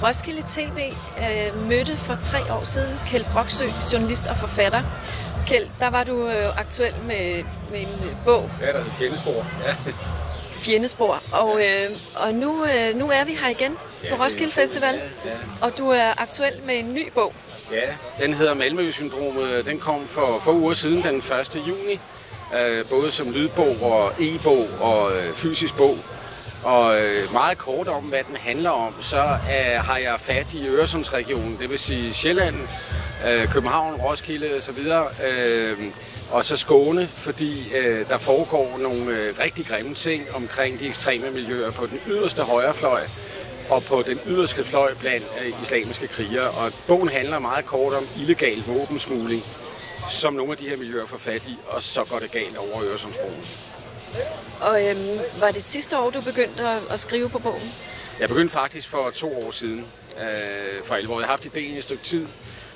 Roskilde TV mødte for 3 år siden Kjeld Broksø, journalist og forfatter. Kjeld, der var du aktuel med en bog. Ja, der er det Fjendespor. Ja. Fjendespor. Og nu er vi her igen på Roskilde Festival, og du er aktuel med en ny bog. Ja, den hedder Malmø-syndromet. Den kom for få uger siden, den 1. juni. Både som lydbog og e-bog og fysisk bog. Og meget kort om, hvad den handler om, så har jeg fat i Øresundsregionen, det vil sige Sjælland, København, Roskilde osv. Og så Skåne, fordi der foregår nogle rigtig grimme ting omkring de ekstreme miljøer på den yderste højrefløj og på den yderste fløj blandt islamiske krigere. Og bogen handler meget kort om illegal våbensmugling, som nogle af de her miljøer får fat i, og så går det galt over Øresundsbroen. Og var det sidste år, du begyndte at skrive på bogen? Jeg begyndte faktisk for 2 år siden, for alvor. Jeg har haft idéen i et stykke tid,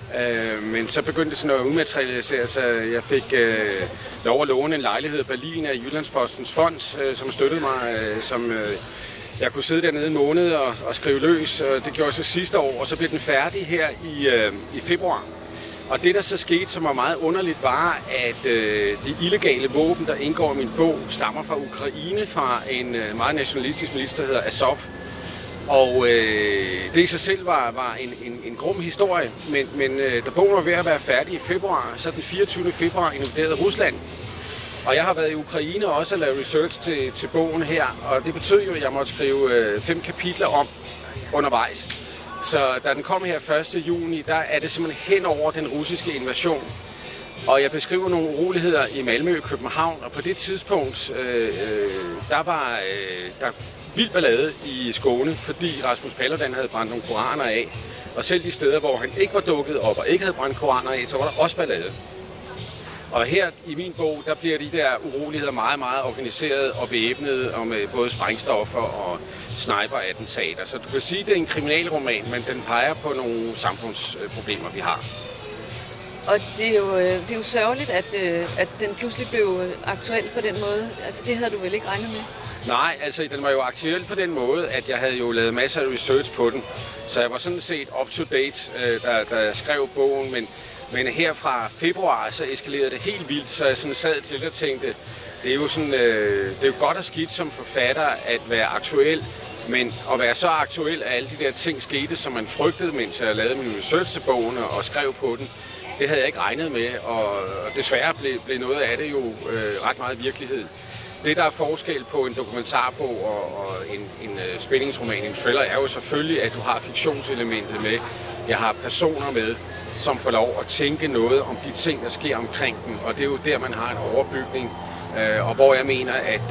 men så begyndte det sådan at udmaterialisere sig. Jeg fik lov at låne en lejlighed i Berlin af Jyllandspostens fond, som støttede mig, jeg kunne sidde dernede en måned og skrive løs. Det gjorde jeg så sidste år, og så blev den færdig her i februar. Og det, der så skete, som var meget underligt, var, at de illegale våben, der indgår i min bog, stammer fra Ukraine, fra en meget nationalistisk minister, der hedder Azov. Og det i sig selv var en grum historie, men da bogen var ved at være færdig i februar, så den 24. februar invaderede Rusland. Og jeg har været i Ukraine og også lavet research til bogen her, og det betød jo, at jeg måtte skrive 5 kapitler om undervejs. Så da den kom her 1. juni, der er det simpelthen hen over den russiske invasion. Og jeg beskriver nogle uroligheder i Malmø og København, og på det tidspunkt, der var der vild ballade i Skåne, fordi Rasmus Paludan havde brændt nogle koraner af. Og selv de steder, hvor han ikke var dukket op og ikke havde brændt koraner af, så var der også ballade. Og her i min bog, der bliver de der uroligheder meget, meget organiseret og bevæbnet, og med både sprængstoffer og sniper-attentater. Så du kan sige, at det er en kriminalroman, men den peger på nogle samfundsproblemer, vi har. Og det er jo sørgeligt, at den pludselig blev aktuel på den måde. Altså, det havde du vel ikke regnet med? Nej, altså den var jo aktuel på den måde, at jeg havde jo lavet masser af research på den. Så jeg var sådan set up to date, da jeg skrev bogen, men her fra februar, så eskalerede det helt vildt, så jeg sådan sad til og tænkte, det er jo sådan, det er jo godt og skidt som forfatter at være aktuel, men at være så aktuel, at alle de der ting skete, som man frygtede, mens jeg lavede min research til bogen og skrev på den, det havde jeg ikke regnet med, og desværre blev noget af det jo ret meget virkelighed. Det, der er forskel på en dokumentarbog og en spændingsroman, en thriller, er jo selvfølgelig, at du har fiktionselementet med. Jeg har personer med, som får lov at tænke noget om de ting, der sker omkring dem. Og det er jo der, man har en overbygning. Og hvor jeg mener,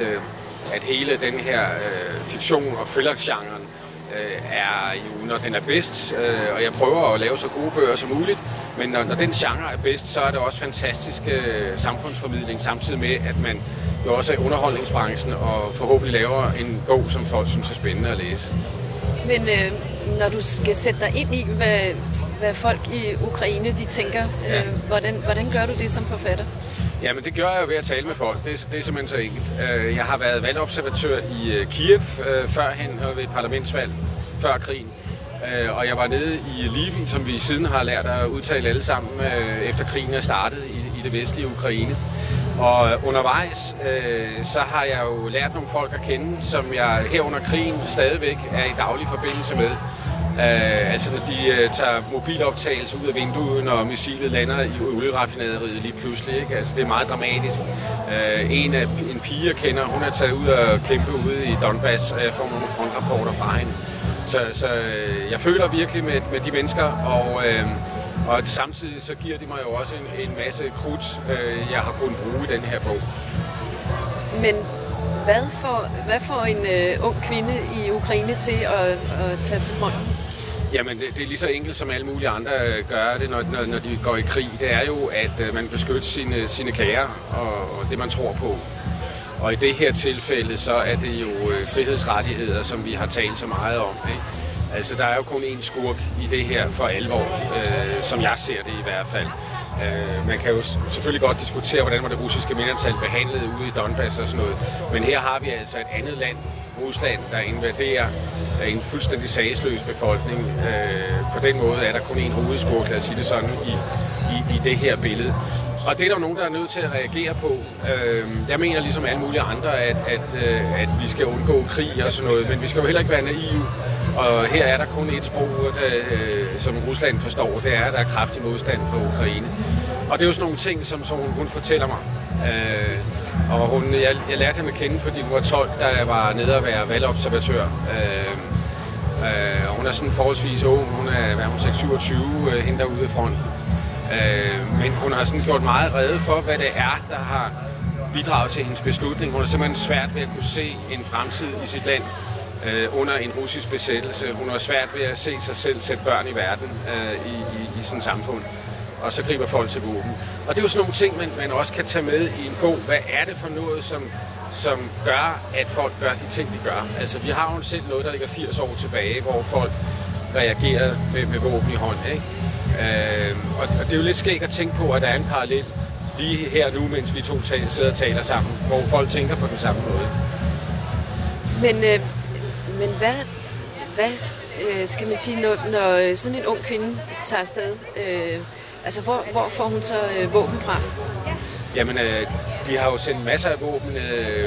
at hele den her fiktion og thriller-genren er jo, når den er bedst, og jeg prøver at lave så gode bøger som muligt, men når den genre er bedst, så er det også fantastisk samfundsformidling, samtidig med, at man jo også er i underholdningsbranchen og forhåbentlig laver en bog, som folk synes er spændende at læse. Men når du skal sætte dig ind i, hvad folk i Ukraine de tænker, hvordan gør du det som forfatter? Jamen det gør jeg jo ved at tale med folk, det er simpelthen så enkelt. Jeg har været valgobservatør i Kiev førhen ved et parlamentsvalg før krigen. Og jeg var nede i Lviv, som vi siden har lært at udtale alle sammen, efter krigen er startet i det vestlige Ukraine. Og undervejs, så har jeg jo lært nogle folk at kende, som jeg her under krigen stadigvæk er i daglig forbindelse med. Altså når de tager mobiloptagelser ud af vinduet, når missilet lander i olieraffinaderiet lige pludselig, ikke? Altså det er meget dramatisk. En pige jeg kender, hun er taget ud og kæmpe ude i Donbass, og jeg får nogle frontrapporter fra hende. Så jeg føler virkelig med de mennesker, og samtidig så giver de mig jo også en masse krudt, jeg har kunnet bruge i den her bog. Men hvad får en ung kvinde i Ukraine til at tage til fronten? Jamen det er lige så enkelt som alle mulige andre gør det, når de går i krig. Det er jo, at man beskytter sine kære og det man tror på. Og i det her tilfælde så er det jo frihedsrettigheder, som vi har talt så meget om, ikke? Altså, der er jo kun én skurk i det her for alvor, som jeg ser det i hvert fald. Man kan jo selvfølgelig godt diskutere, hvordan var det russiske mindretal behandlet ude i Donbass og sådan noget. Men her har vi altså et andet land, Rusland, der invaderer en fuldstændig sagsløs befolkning. På den måde er der kun en hovedskurk, lad os sige det sådan, i det her billede. Og det er der nogen, der er nødt til at reagere på. Jeg mener ligesom alle mulige andre, at vi skal undgå krig og sådan noget, men vi skal jo heller ikke være naive. Og her er der kun et sprog, som Rusland forstår, det er, at der er kraftig modstand på Ukraine. Og det er jo sådan nogle ting, som hun fortæller mig. Og jeg lærte hende at kende, fordi hun var 12, da jeg var nede og være valgobservatør. Og hun er sådan forholdsvis ung, hun er 27, hende derude ved fronten. Men hun har sådan gjort meget rede for, hvad det er, der har bidraget til hendes beslutning. Hun har simpelthen svært ved at kunne se en fremtid i sit land under en russisk besættelse. Hun har svært ved at se sig selv sætte børn i verden i sådan et samfund. Og så griber folk til våben. Og det er jo sådan nogle ting, man også kan tage med i en bog. Hvad er det for noget, som gør, at folk gør de ting, de gør? Altså, vi har jo selv noget, der ligger 80 år tilbage, hvor folk reagerede med våben i hånd, ikke? Og det er jo lidt skægt at tænke på, at der er en parallel lige her nu, mens vi to sidder og taler sammen, hvor folk tænker på den samme måde. Men hvad skal man sige, når sådan en ung kvinde tager afsted? Altså, hvor får hun så våben fra? Jamen, vi har jo sendt masser af våben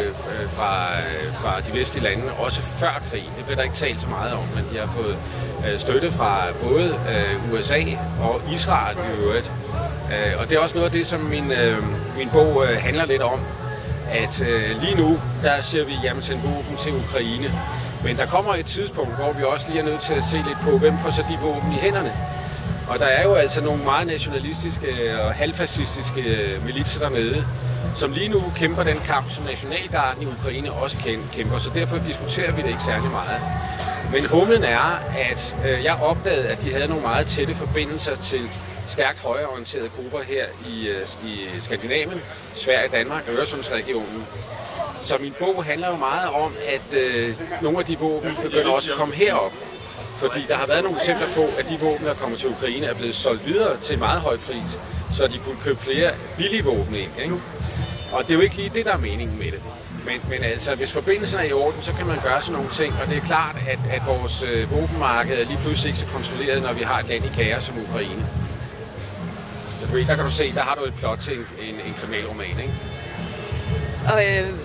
fra de vestlige lande, også før krigen. Det bliver der ikke talt så meget om, men de har fået støtte fra både USA og Israel i øvrigt. Og det er også noget af det, som min bog handler lidt om. At lige nu, der siger vi, jamen send våben til Ukraine. Men der kommer et tidspunkt, hvor vi også lige er nødt til at se lidt på, hvem får så de våben i hænderne. Og der er jo altså nogle meget nationalistiske og halvfascistiske militser dernede, som lige nu kæmper den kamp, som Nationalgarden i Ukraine også kæmper, så derfor diskuterer vi det ikke særlig meget. Men humlen er, at jeg opdagede, at de havde nogle meget tætte forbindelser til stærkt højreorienterede grupper her i Skandinavien, Sverige, Danmark og Øresundsregionen. Så min bog handler jo meget om, at nogle af de våben begynder også at komme herop. Fordi der har været nogle eksempler på, at de våben, der kommer til Ukraine, er blevet solgt videre til en meget høj pris, så de kunne købe flere billige våben ind, ikke? Og det er jo ikke lige det, der er meningen med det. Men altså, hvis forbindelsen er i orden, så kan man gøre sådan nogle ting. Og det er klart, at vores våbenmarked er lige pludselig ikke så kontrolleret, når vi har et land i kaos som Ukraine. Så der kan du se, der har du et plot til en kriminalroman, ikke? Og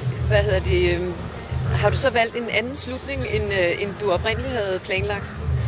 har du så valgt en anden slutning, end du oprindeligt havde planlagt?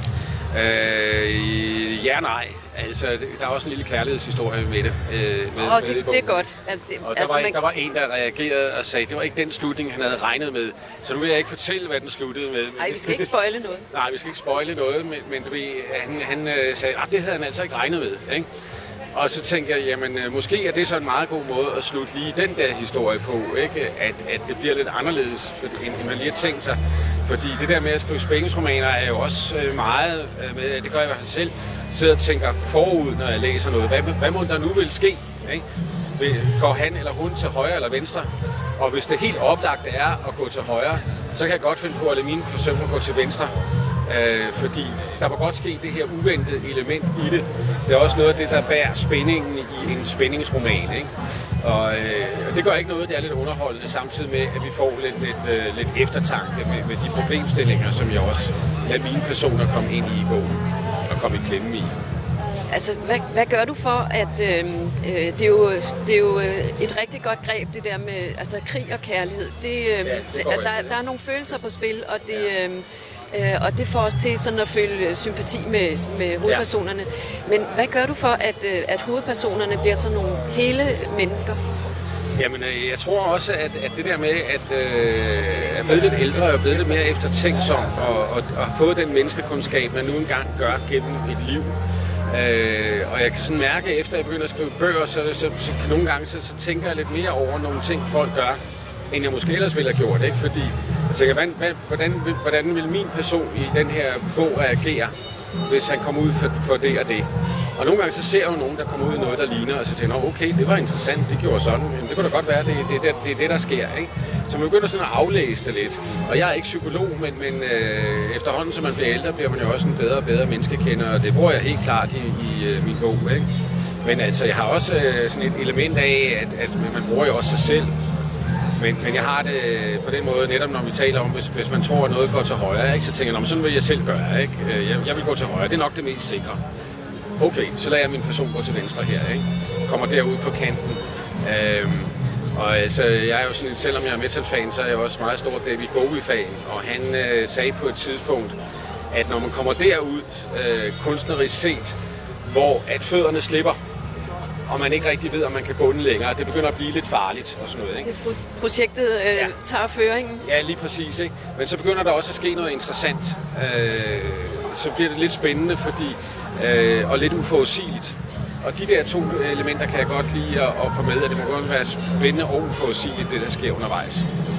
Ja, nej. Altså, der er også en lille kærlighedshistorie med det. Det er godt. Og der var en, der reagerede og sagde, at det var ikke den slutning, han havde regnet med. Så nu vil jeg ikke fortælle, hvad den sluttede med. Nej, vi skal ikke spoile noget. Nej, vi skal ikke spoile noget, men du ved, han sagde, at det havde han altså ikke regnet med, ikke? Og så tænker jeg, jamen måske er det så en meget god måde at slutte lige den der historie på, ikke? At det bliver lidt anderledes, end man lige har tænkt sig. Fordi det der med at skrive spændingsromaner er jo også meget med, det gør jeg i hvert fald selv, sidder og tænker forud, når jeg læser noget. Hvad må der nu vil ske? Ikke? Går han eller hun til højre eller venstre? Og hvis det helt oplagt er at gå til højre, så kan jeg godt finde på at lade mine forsømmer gå til venstre. Fordi der må godt ske det her uventede element i det. Det er også noget af det, der bærer spændingen i en spændingsroman, ikke? Og det gør ikke noget, det er lidt underholdende, samtidig med, at vi får lidt eftertanke med de problemstillinger, som jeg også lader mine personer komme ind i bogen og komme i klemme i. Altså, hvad gør du for, at det er jo et rigtig godt greb, det der med altså, krig og kærlighed. Der er nogle følelser på spil, og det får os til sådan at føle sympati med hovedpersonerne. Men hvad gør du for, at hovedpersonerne bliver sådan nogle hele mennesker? Jamen, jeg tror også, at det der med at er blevet lidt ældre og blevet lidt mere eftertænksom og fået den menneskekundskab, man nu engang gør gennem et liv. Og jeg kan sådan mærke, efter jeg begynder at skrive bøger, så nogle gange så tænker jeg lidt mere over nogle ting, folk gør, end jeg måske ellers ville have gjort, ikke? Fordi jeg tænker, hvordan vil min person i den her bog reagere, hvis han kommer ud for det og det? Og nogle gange så ser jeg jo nogen, der kommer ud i noget, der ligner, og så tænker jeg, okay, det var interessant, det gjorde sådan. Jamen, det kunne da godt være, det er det, der sker, ikke? Så man begynder sådan at aflæse det lidt. Og jeg er ikke psykolog, men efterhånden, som man bliver ældre, bliver man jo også en bedre og bedre menneskekender, og det bruger jeg helt klart i min bog, ikke? Men altså, jeg har også sådan et element af, at man bruger jo også sig selv. Men jeg har det på den måde, netop når vi taler om, hvis man tror, at noget går til højre, ikke, så tænker jeg, sådan vil jeg selv gøre. Ikke? Jeg vil gå til højre, det er nok det mest sikre. Okay, så lader jeg min person gå til venstre her, ikke? Kommer derud på kanten. Og altså, jeg er jo sådan, selvom jeg er metal-fan, så er jeg også meget stor David Bowie-fan. Og han sagde på et tidspunkt, at når man kommer derud, kunstnerisk set, hvor at fødderne slipper, og man ikke rigtig ved, om man kan bunde længere, det begynder at blive lidt farligt og sådan noget, ikke? Projektet tager føringen. Ja, lige præcis, ikke? Men så begynder der også at ske noget interessant. Så bliver det lidt spændende, fordi og lidt uforudsigeligt. Og de der 2 elementer kan jeg godt lide at få med, at det må godt være spændende og uforudsigeligt, det der sker undervejs.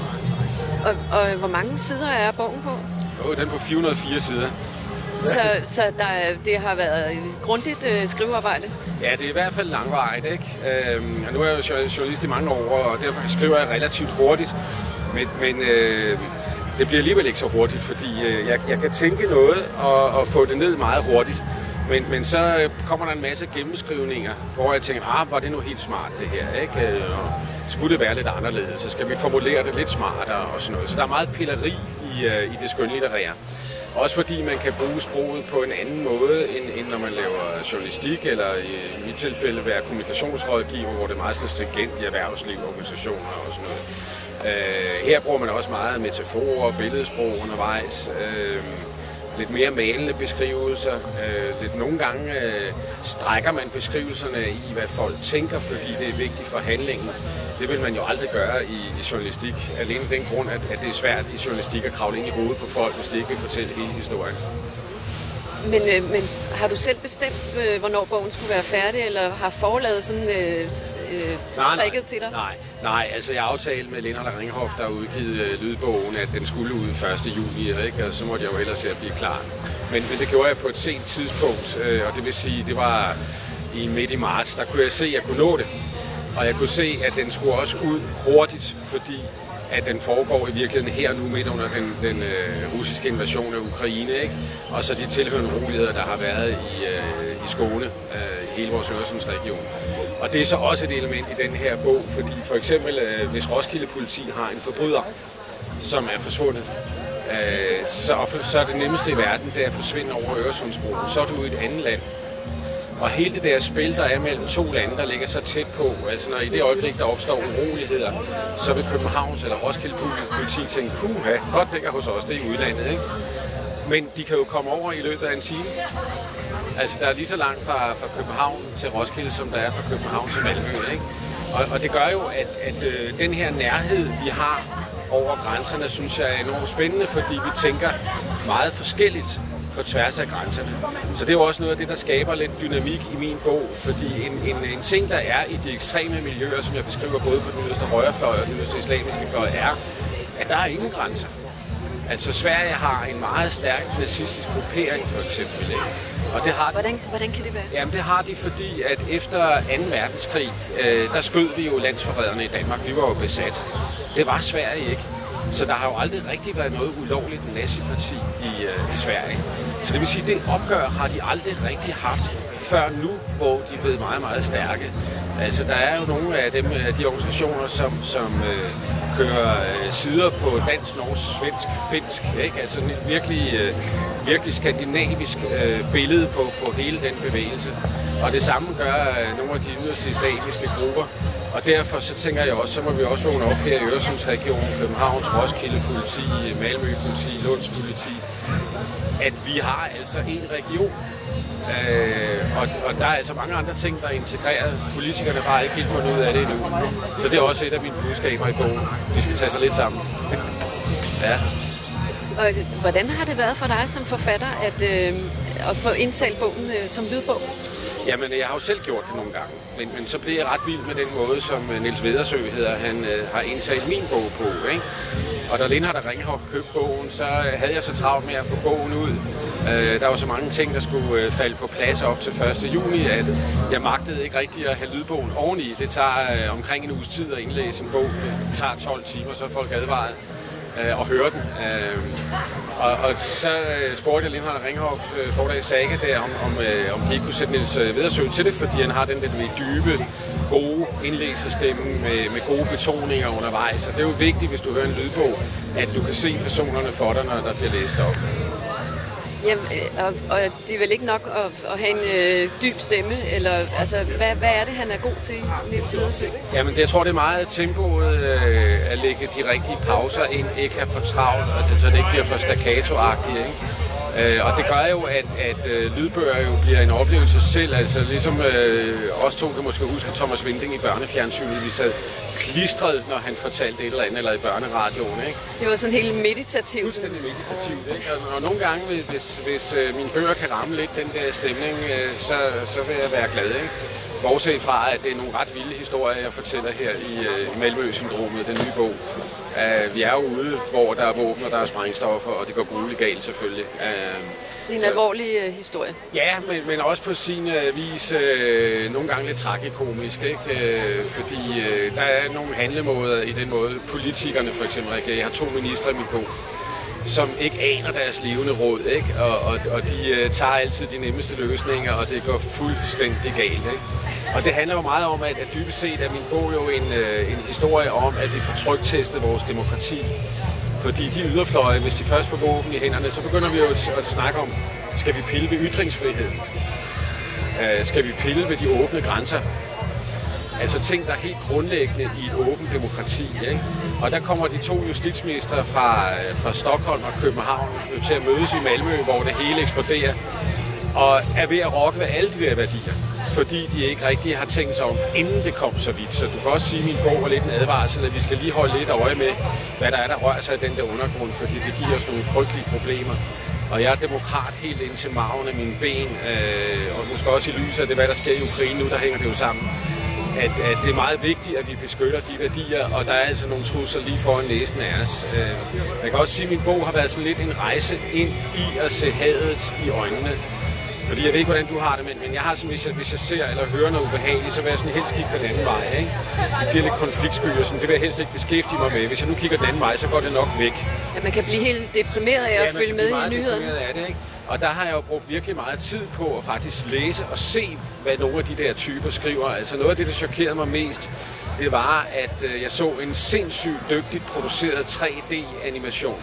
Og hvor mange sider er bogen på? Den er på 404 sider. Så det har været et grundigt skrivearbejde? Ja, det er i hvert fald langvarigt, ikke? Og nu er jeg jo journalist i mange år, og derfor skriver jeg relativt hurtigt. Men det bliver alligevel ikke så hurtigt, fordi jeg kan tænke noget og få det ned meget hurtigt. Men så kommer der en masse gennemskrivninger, hvor jeg tænker, var det nu helt smart det her, ikke? Og skulle det være lidt anderledes, så skal vi formulere det lidt smartere og sådan noget. Så der er meget pilleri i det skønlitterære. Også fordi man kan bruge sproget på en anden måde, end når man laver journalistik, eller i mit tilfælde være kommunikationsrådgiver, hvor det er meget stringent i erhvervsliv, organisationer og sådan noget. Her bruger man også meget metaforer, billedsprog undervejs. Lidt mere malende beskrivelser. Nogle gange strækker man beskrivelserne i, hvad folk tænker, fordi det er vigtigt for handlingen. Det vil man jo aldrig gøre i journalistik. Alene den grund, at det er svært i journalistik at kravle ind i hovedet på folk, hvis de ikke vil fortælle hele historien. Men har du selv bestemt, hvornår bogen skulle være færdig, eller har forlaget sådan prikket til dig? Nej, altså jeg aftalte med Lennart Ringhof, der har udgivet lydbogen, at den skulle ud 1. juni, ikke? Og så måtte jeg jo hellere se at blive klar. Men det gjorde jeg på et sent tidspunkt, og det vil sige, det var midt i marts, der kunne jeg se, at jeg kunne nå det. Og jeg kunne se, at den skulle også ud hurtigt, fordi at den foregår i virkeligheden her nu midt under den russiske invasion af Ukraine, ikke? Og så de tilhørende uroligheder, der har været i Skåne, i hele vores Øresundsregion. Og det er så også et element i den her bog, fordi for eksempel, hvis Roskilde politi har en forbryder, som er forsvundet, så er det nemmeste i verden, det er at forsvinde over Øresundsbroen. Så er du i et andet land. Og hele det der spil, der er mellem 2 lande, der ligger så tæt på, altså når i det øjeblik, der opstår uroligheder, så vil Københavns eller Roskilde politi tænke, godt det er hos os, det er i udlandet, ikke? Men de kan jo komme over i løbet af en time. Altså der er lige så langt fra København til Roskilde, som der er fra København til Malmø, ikke? Og det gør jo, at den her nærhed, vi har over grænserne, synes jeg er enormt spændende, fordi vi tænker meget forskelligt på tværs af grænserne. Så det er jo også noget af det, der skaber lidt dynamik i min bog, fordi en ting, der er i de ekstreme miljøer, som jeg beskriver både på den yderste højrefløj og den yderste islamiske fløj, er, at der er ingen grænser. Altså Sverige har en meget stærk nazistisk gruppering, for eksempel, ikke? Og det har Hvordan kan det være? Jamen det har de, fordi at efter 2. verdenskrig, der skød vi jo landsforræderne i Danmark. Vi var jo besat. Det var Sverige ikke. Så der har jo aldrig rigtig været noget ulovligt naziparti i Sverige. Så det vil sige, at det opgør har de aldrig rigtig haft før nu, hvor de er blevet meget, meget stærke. Altså der er jo nogle af dem, de organisationer, som kører sider på dansk, norsk, svensk, finsk, ikke? Altså virkelig skandinavisk billede på hele den bevægelse. Og det samme gør nogle af de yderste islamiske grupper. Og derfor så tænker jeg også, så må vi også vågne op her i Øresundsregionen, Københavns, Roskilde politi, Malmø politi, Lunds politi, at vi har altså en region. Og der er altså mange andre ting, der er integreret. Politikerne har ikke helt fundet ud af det endnu. Så det er også et af mine budskaber i bogen. De skal tage sig lidt sammen. Ja. Og hvordan har det været for dig som forfatter at få indtalt bogen som lydbog? Jamen, jeg har jo selv gjort det nogle gange, men så blev jeg ret vild med den måde, som Niels Vedersø hedder, han har indtalt min bog på, ikke? Og da Lennart Ringhof købte bogen, så havde jeg så travlt med at få bogen ud. Der var så mange ting, der skulle falde på plads op til 1. juni, at jeg magtede ikke rigtig at have lydbogen oveni. Det tager omkring en uges tid at indlæse en bog. Det tager 12 timer, så er folk advaret og høre den. Og så spurgte jeg Lennart Ringhof Forlag Saga der, om de ikke kunne sætte Niels Vedersø til det, fordi han har den der dybe, gode indlæsestemme med gode betoninger undervejs. Og det er jo vigtigt, hvis du hører en lydbog, at du kan se personerne for dig, når der bliver læst op. Jamen, og det er vel ikke nok at have en dyb stemme, eller altså, hvad er det, han er god til, Niels Vedersø? Jamen, jeg tror, det er meget tempoet at lægge de rigtige pauser ind, ikke have for travlt, og så det ikke bliver for staccato-agtigt, ikke? Og det gør jo, at lydbøger jo bliver en oplevelse selv. Altså ligesom os to kan måske huske Thomas Winding i børnefjernsynet. Vi sad klistret, når han fortalte et eller andet, eller i børneradioen. Ikke? Det var sådan helt meditativt. Fuldstændig meditativt. Ikke? Og nogle gange, hvis mine bøger kan ramme lidt den der stemning, så vil jeg være glad. Ikke? Bortset fra, at det er nogle ret vilde historier, jeg fortæller her i Malmø-syndromet, den nye bog. Vi er jo ude, hvor der er våben, og der er sprængstoffer, og det går grueligt galt selvfølgelig. Det er en alvorlig historie. Ja, men også på sin vis nogle gange lidt tragikomisk, ikke? Fordi der er nogle handlemåder i den måde, politikerne for eksempel reagerer. Jeg har 2 ministre i min bog, som ikke aner deres levende råd, ikke? Og de tager altid de nemmeste løsninger, og det går fuldstændig galt. Ikke? Og det handler jo meget om, at dybest set er min bog jo en historie om, at vi får tryktestet vores demokrati. Fordi de yderfløje, hvis de først får våben i hænderne, så begynder vi jo at snakke om, skal vi pille ved ytringsfriheden? Skal vi pille ved de åbne grænser? Altså ting, der er helt grundlæggende i et åbent demokrati. Ikke? Og der kommer de 2 justitsministre fra Stockholm og København til at mødes i Malmø, hvor det hele eksploderer, og er ved at rokke ved alle de der værdier, fordi de ikke rigtig har tænkt sig om, inden det kom så vidt. Så du kan også sige, at min bog er lidt en advarsel, at vi skal lige holde lidt øje med, hvad der rører sig i den der undergrund, fordi det giver os nogle frygtelige problemer. Og jeg er demokrat helt ind til maven af mine ben, og måske også i lyset af det, hvad der sker i Ukraine nu, der hænger det jo sammen. At det er meget vigtigt, at vi beskytter de værdier, og der er altså nogle trusler lige foran næsen af os. Jeg kan også sige, at min bog har været sådan lidt en rejse ind i at se hadet i øjnene. Fordi jeg ved ikke, hvordan du har det, men jeg har sådan, hvis jeg ser eller hører noget ubehageligt, så vil jeg sådan helst kigge den anden vej. Ikke? Det bliver lidt konfliktsky, og sådan, det vil jeg helst ikke beskæftige mig med. Hvis jeg nu kigger den anden vej, så går det nok væk. Ja, man kan blive helt deprimeret af at følge med i nyhederne. Af det, ikke? Og der har jeg jo brugt virkelig meget tid på at faktisk læse og se, hvad nogle af de der typer skriver. Altså noget af det, der chokerede mig mest, det var, at jeg så en sindssygt dygtigt produceret 3D-animation,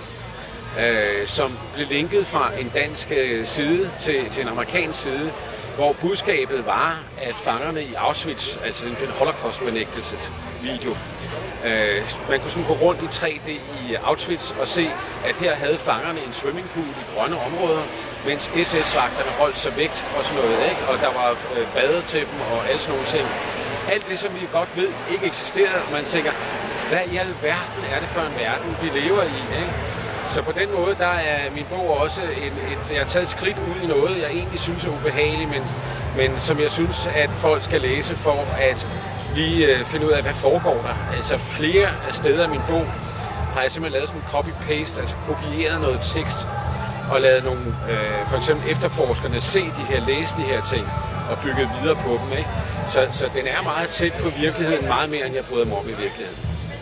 som blev linket fra en dansk side til en amerikansk side, hvor budskabet var, at fangerne i Auschwitz, altså den holocaust-benægtelsesvideo, man kunne sådan gå rundt i 3D i Auschwitz og se, at her havde fangerne en swimmingpool i grønne områder, mens SS-vagterne holdt sig vægt og sådan noget, ikke? Og der var bade til dem og alle sådan nogle ting. Alt det, som vi godt ved ikke eksisterer, man tænker, hvad i alverden er det for en verden, de lever i, ikke? Så på den måde, der er min bog også jeg har taget et skridt ud i noget, jeg egentlig synes er ubehageligt, men som jeg synes, at folk skal læse for at lige finde ud af, hvad foregår der. Altså flere af steder i min bog har jeg simpelthen lavet sådan en copy-paste, altså kopieret noget tekst og lavet nogle, for eksempel efterforskerne se de her, læse de her ting og bygget videre på dem. Ikke? Så den er meget tæt på virkeligheden, meget mere end jeg bryder mig om i virkeligheden.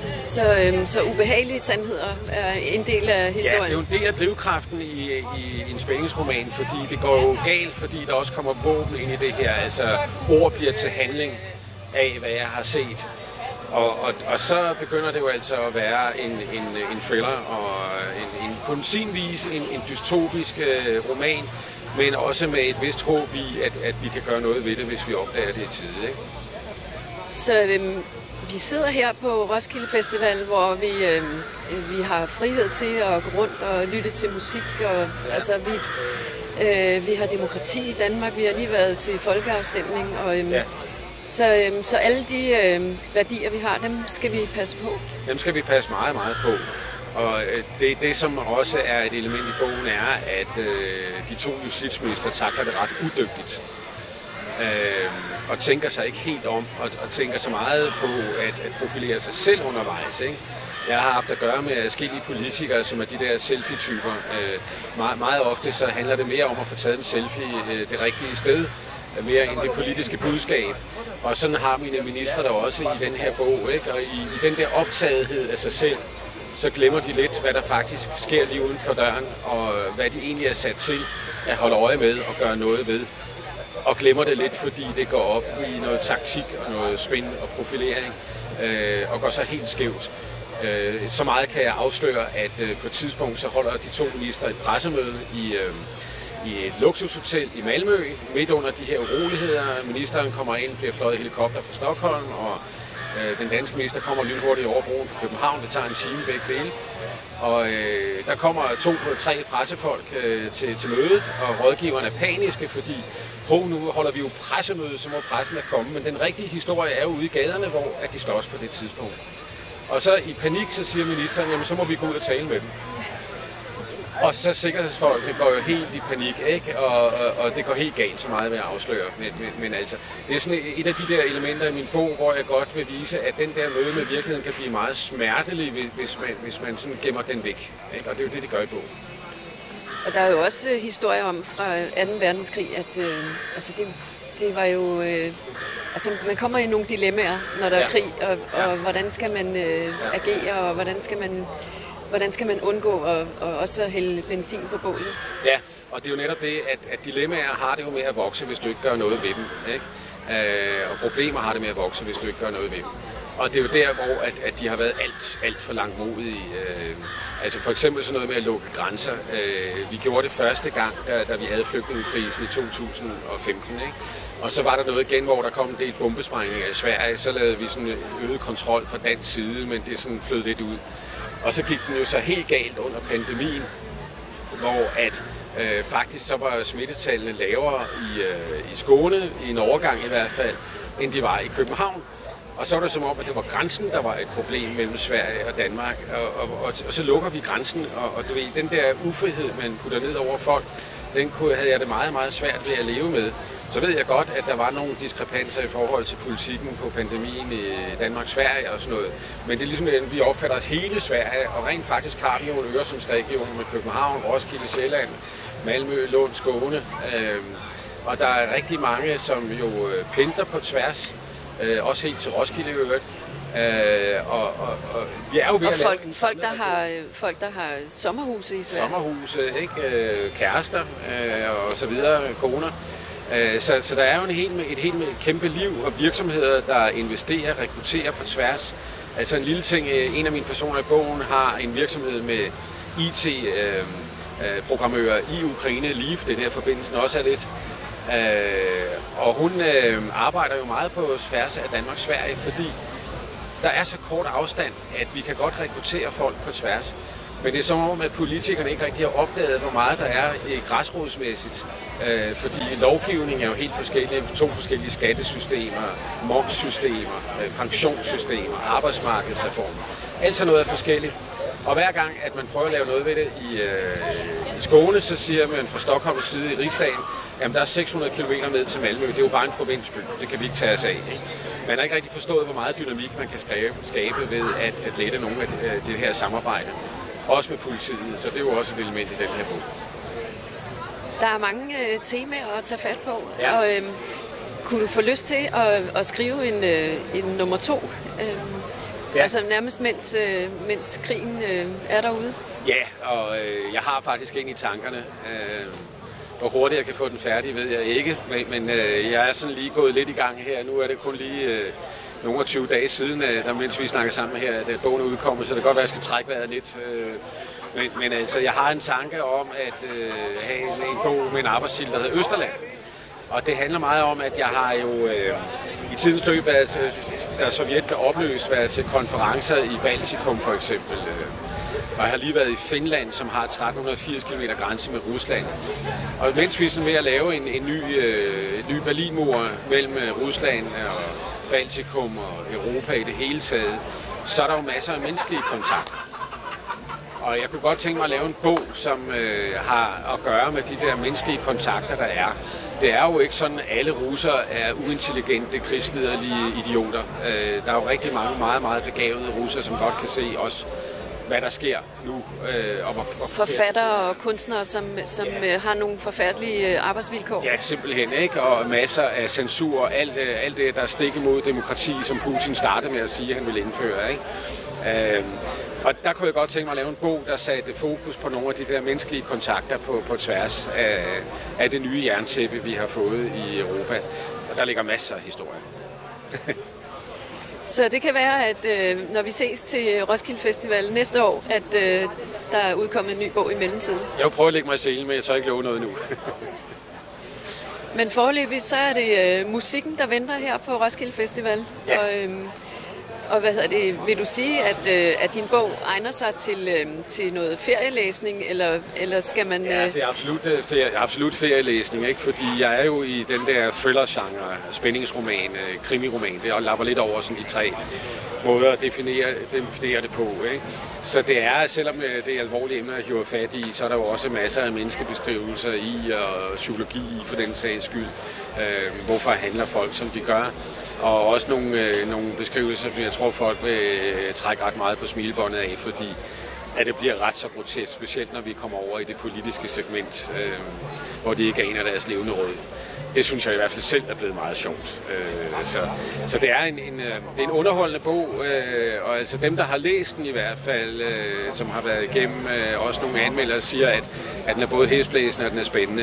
Så ubehagelige sandheder er en del af historien? Ja, det er jo en del af drivkraften i en spændingsroman, fordi det går jo galt, fordi der også kommer våben ind i det her. Altså ord bliver til handling af, hvad jeg har set. Og så begynder det jo altså at være en thriller og på sin vis en dystopisk roman, men også med et vist håb i, at vi kan gøre noget ved det, hvis vi opdager det i tide. Ikke? Så vi sidder her på Roskilde Festival, hvor vi har frihed til at gå rundt og lytte til musik. Og, altså, vi har demokrati i Danmark, vi har lige været til folkeafstemning. Og, så alle de værdier, vi har, dem skal vi passe på. Dem skal vi passe meget, meget på. Og det som også er et element i bogen, er, at de 2 justitsminister takler det ret udygtigt. Og tænker sig ikke helt om, og tænker så meget på at profilere sig selv undervejs. Ikke? Jeg har haft at gøre med forskellige politikere, som er de der selfie-typer. Meget ofte så handler det mere om at få taget en selfie det rigtige sted, mere end det politiske budskab. Og sådan har mine ministre der også i den her bog. Ikke? Og i den der optagethed af sig selv, så glemmer de lidt, hvad der faktisk sker lige uden for døren, og hvad de egentlig er sat til at holde øje med og gøre noget ved. og glemmer det lidt, fordi det går op i noget taktik og noget spin og profilering, og går så helt skævt. Så meget kan jeg afsløre, at på et tidspunkt så holder de to minister et pressemøde i et luksushotel i Malmø, midt under de her uroligheder. Ministeren kommer ind, bliver fløjet i helikopter fra Stockholm, og den danske minister kommer lynhurtigt over broen fra København. Det tager en time begge dele. Og der kommer 2-3 pressefolk til mødet, og rådgiverne er paniske, fordi nu holder vi jo pressemøde, så må pressen er komme. Men den rigtige historie er jo ude i gaderne, hvor at de slås på det tidspunkt. Og så i panik, så siger ministeren, jamen så må vi gå ud og tale med dem. Og så sikkerhedsfolkene går jo helt i panik, ikke? Og det går helt galt så meget ved at afsløre. Men altså, det er sådan et af de der elementer i min bog, hvor jeg godt vil vise, at den der møde med virkeligheden kan blive meget smertelig, hvis man sådan gemmer den væk. Ikke? Og det er jo det, de gør i bogen. Og der er jo også historier om fra 2. verdenskrig, at det var jo... man kommer i nogle dilemmaer, når der er krig, og hvordan skal man agere, og hvordan skal man undgå at også hælde benzin på bålet? Ja, og det er jo netop det, at dilemmaer har det jo med at vokse, hvis du ikke gør noget ved dem. Ikke? Og problemer har det med at vokse, hvis du ikke gør noget ved dem. Og det er jo der, hvor at de har været alt for langmodige. Altså for eksempel sådan noget med at lukke grænser. Vi gjorde det første gang, da vi havde flygtningekrisen i 2015. Ikke? Og så var der noget igen, hvor der kom en del bombesprængninger i Sverige. Så lavede vi sådan øget kontrol fra dansk side, men det sådan flød lidt ud. Og så gik den jo så helt galt under pandemien, hvor at faktisk så var smittetallene lavere i Skåne, i en overgang i hvert fald, end de var i København. Og så var det som om, at det var grænsen, der var et problem mellem Sverige og Danmark. Og så lukker vi grænsen, og du ved, den der ufrihed, man putter ned over folk, den havde jeg det meget, meget svært ved at leve med. Så ved jeg godt, at der var nogle diskrepanser i forhold til politikken på pandemien i Danmark-Sverige og sådan noget. Men det er ligesom, at vi opfatter os hele Sverige, og rent faktisk har vi jo en Øresundsregion med København, Roskilde, Sjælland, Malmø, Lund, Skåne. Og der er rigtig mange, som jo pendler på tværs, også helt til Roskilde i øvrigt. Og vi er jo ved at lave folk, der har sommerhuse i Sverige. Sommerhuse, ikke? Kærester og så videre, koner. Så der er jo et helt kæmpe liv og virksomheder, der investerer, rekrutterer på tværs. Altså en lille ting, en af mine personer i bogen har en virksomhed med IT-programmører i Ukraine, Leaf, det er der forbindelsen også er lidt. Og hun arbejder jo meget på tværs af Danmark-Sverige, fordi der er så kort afstand, at vi kan godt rekruttere folk på tværs. Men det er som om, at politikerne ikke rigtig har opdaget, hvor meget der er græsrodsmæssigt. Fordi lovgivningen er jo helt forskellig. 2 forskellige skattesystemer, momssystemer, pensionssystemer, arbejdsmarkedsreform. Alt sådan noget er forskelligt. Og hver gang, at man prøver at lave noget ved det i Skåne, så siger man fra Stockholms side i Rigsdagen, jamen der er 600 km ned til Malmø. Det er jo bare en provinsby. Det kan vi ikke tage os af. Ikke? Man har ikke rigtig forstået, hvor meget dynamik man kan skabe ved at lette nogle af det her samarbejde. Også med politiet, så det er jo også et element i den her bog. Der er mange temaer at tage fat på, ja. Og kunne du få lyst til at skrive en nummer 2? Ja. Altså nærmest mens krigen er derude? Ja, og jeg har faktisk en i tankerne. Hvor hurtigt jeg kan få den færdig, ved jeg ikke, men jeg er sådan lige gået lidt i gang her. Nu er det kun lige nogle 20 dage siden, mens vi snakker sammen her, at bogen er udkommet, så det kan godt være, at jeg skal trække vejret lidt. Men altså, jeg har en tanke om at have en bog med en arbejdstitel, der hedder Østerland. Og det handler meget om, at jeg har jo i tidens løb, da Sovjet blev opløst, været til konferencer i Baltikum for eksempel. Og jeg har lige været i Finland, som har 1380 km grænse med Rusland. Og mens vi er ved at lave en ny Berlinmur mellem Rusland og Baltikum og Europa i det hele taget, så er der jo masser af menneskelige kontakter. Og jeg kunne godt tænke mig at lave en bog, som har at gøre med de der menneskelige kontakter, der er. Det er jo ikke sådan, at alle russere er uintelligente, krigsliderlige idioter. Der er jo rigtig mange meget, meget begavede russere, som godt kan se også, hvad der sker nu. Forfattere og kunstnere, som har nogle forfærdelige arbejdsvilkår. Ja, simpelthen, ikke? Og masser af censur og alt det, der er stik imod demokrati, som Putin startede med at sige, at han ville indføre. Ikke? Og der kunne jeg godt tænke mig at lave en bog, der satte fokus på nogle af de der menneskelige kontakter på tværs af det nye jerntæppe, vi har fået i Europa. Og der ligger masser af historier. Så det kan være, at når vi ses til Roskilde Festival næste år, at der er udkommet en ny bog i mellemtiden. Jeg vil prøve at lægge mig i selen, men jeg tør ikke love noget nu. Men foreløbig så er det musikken, der venter her på Roskilde Festival. Ja. Og vil du sige, at din bog egner sig til noget ferielæsning, eller skal man... Ja, det er absolut ferielæsning, ikke? Fordi jeg er jo i den der thriller-genre, spændingsroman, krimiroman. Det lapper lidt over sådan de 3 måder at definere det på, ikke? Så det er, selvom det er alvorlige emner, jeg hiver fat i, så er der jo også masser af menneskebeskrivelser i, og psykologi i for den sags skyld. Hvorfor handler folk, som de gør? Og også nogle beskrivelser, som jeg tror, folk vil trække ret meget på smilebåndet af, fordi at det bliver ret så grotesk, specielt når vi kommer over i det politiske segment, hvor det ikke er en af deres levende råd. Det synes jeg i hvert fald selv er blevet meget sjovt. Så det er en underholdende bog, og altså dem, der har læst den i hvert fald, som har været igennem, også nogle anmeldere siger, at den er både hæsblæsende og den er spændende.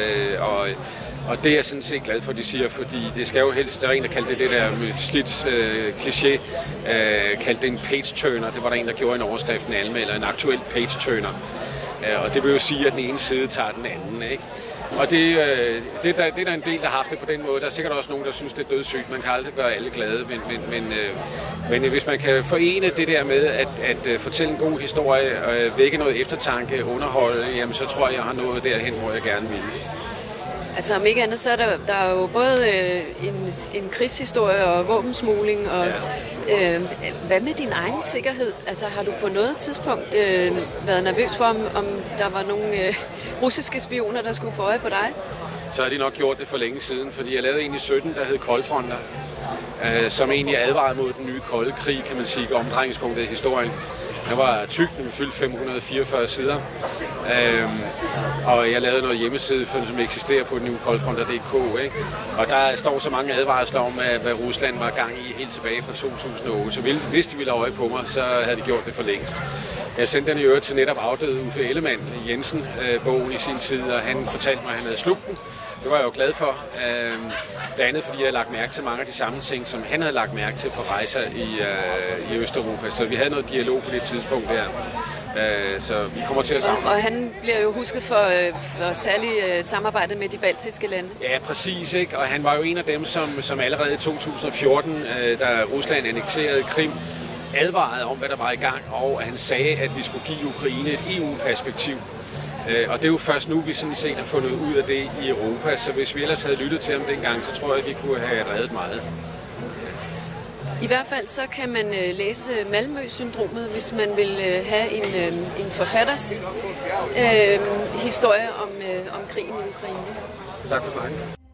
Og det er jeg sådan set glad for, de siger, fordi det skal jo helst, der er en, der kaldte det der med slidt kliché, kaldte det en page-turner. Det var der en, der gjorde en overskrift, en anmelder, en aktuel page-turner. Og det vil jo sige, at den ene side tager den anden, ikke? Og det er der en del, der har haft det på den måde. Der er sikkert også nogen, der synes, det er dødssygt. Man kan aldrig gøre alle glade, men hvis man kan forene det der med at fortælle en god historie, vække noget eftertanke, underholde, jamen så tror jeg har nået derhen, hvor jeg gerne vil. Altså om ikke andet, så er der er jo både en krigshistorie og våbensmugling. Og, hvad med din egen sikkerhed? Altså har du på noget tidspunkt været nervøs for, om der var nogle russiske spioner, der skulle få øje på dig? Så har de nok gjort det for længe siden, fordi jeg lavede en i 17, der hed Koldfronter, som egentlig advarede mod den nye kolde krig, kan man sige, omdrejningspunktet i historien. Den var tyk, den fyldte 544 sider, og jeg lavede noget hjemmeside, som eksisterer på newcoldfronter.dk, ikke? Og der står så mange advarsler om, hvad Rusland var gang i helt tilbage fra 2008. Så hvis de ville have øje på mig, så havde de gjort det for længst. Jeg sendte den i øvrigt til netop afdøde Uffe Ellemann Jensen, bogen i sin tid, og han fortalte mig, at han havde slugt den. Det var jeg jo glad for. Blandt andet, fordi jeg havde lagt mærke til mange af de samme ting, som han havde lagt mærke til på rejser i Østeuropa. Så vi havde noget dialog på det tidspunkt der. Så vi kommer til at savne. Og han bliver jo husket for særligt samarbejdet med de baltiske lande. Ja, præcis, ikke? Og han var jo en af dem, som allerede i 2014, da Rusland annekterede Krim, advarede om, hvad der var i gang, og han sagde, at vi skulle give Ukraine et EU-perspektiv. Og det er jo først nu, vi sådan set har fundet ud af det i Europa, så hvis vi ellers havde lyttet til ham dengang, så tror jeg, at vi kunne have reddet meget. I hvert fald så kan man læse Malmø-syndromet, hvis man vil have en forfatters historie om krigen i Ukraine. Tak for snakken.